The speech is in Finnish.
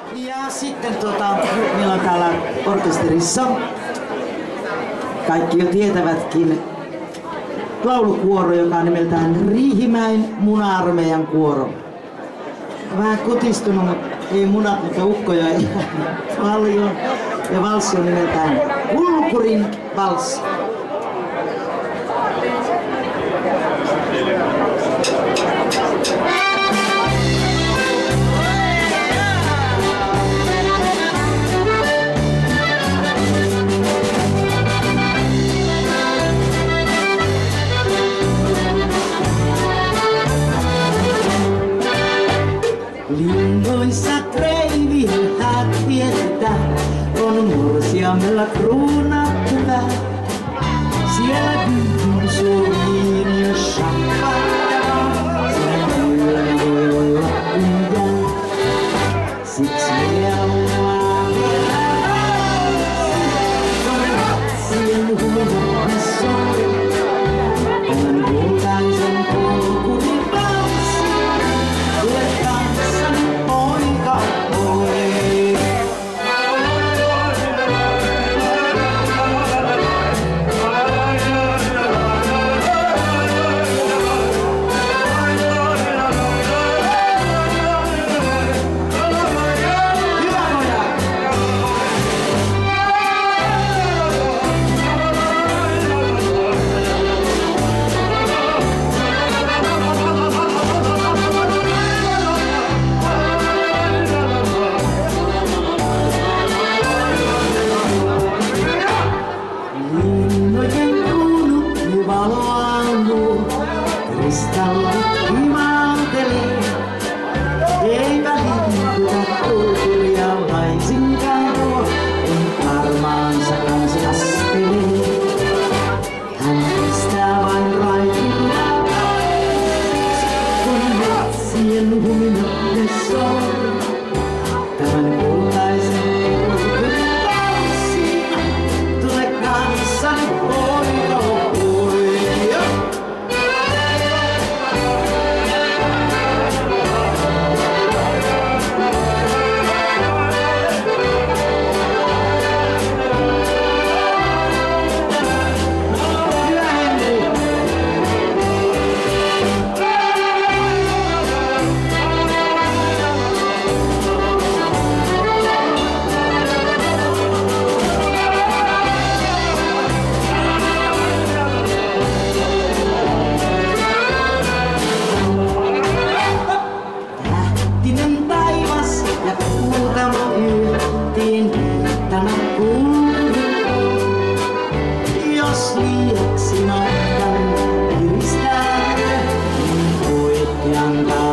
Ja sitten meillä on täällä orkesterissa, kaikki jo tietävätkin, laulukuoro, joka on nimeltään Riihimäen Muna-armeijan kuoro. Vähän kutistunut, mutta ei munat, mutta ukkoja ei paljon. Ja valssi on nimeltään Kulkurin valssi. Linnoissa kreivilhät viettää, on morsiamella kruunattu pää. Siellä kyykyn suuriin ja champagnea, siellä yöllä voi olla kunnia. Siksi laulaa vielä ratsien huumorin soi. Tämän kultaisen kulkurin valssi, tule kanssani poika oi. Kristallit imartelee, eipä liikuta kulkuria laisinkaan tuo, kun armaansa kansi astelee. Hän pistää vain raitilla taas, kun metsien huminoille soi. Tämän kultaisen kulkurin valssi, tule kanssani poika oi. Tähtinen taivas ja kuutamo yhteen tämän kulkurin. Jos liiaksi nottan piristää, niin oikean